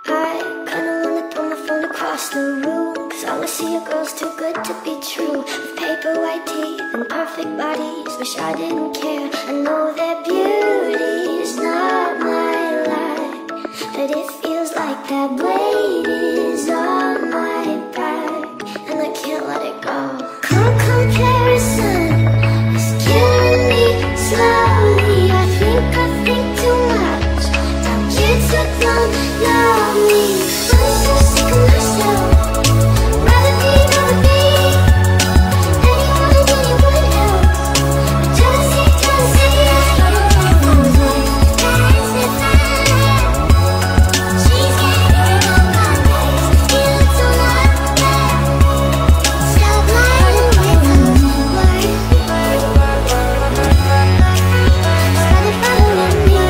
I kinda wanna throw my phone across the room, 'cause all I see are girls too good to be true, with paper white teeth and perfect bodies. Wish I didn't care. I know that beauty's not my life, but it feels like that weight is on my back, and I can't let it go. Comparison is killing me slowly. I think too much. Tell kids who don't love me. I'm so sick of myself. Rather be anyone else. Jealousy. She's getting on my nerves. Feeling so like that. Stop lying with her. Started following me.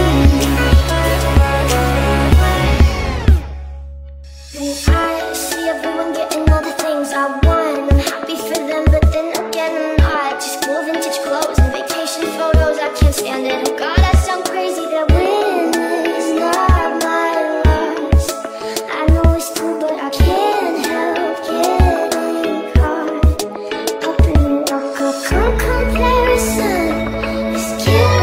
I see everyone getting all the things I want. I'm happy for them, but then again I'm not. Just cool vintage clothes and vacation photos, I can't stand it. Oh God, I sound crazy. That win is not my loss. I know it's true, but I can't help getting caught up in it. Comparison is killing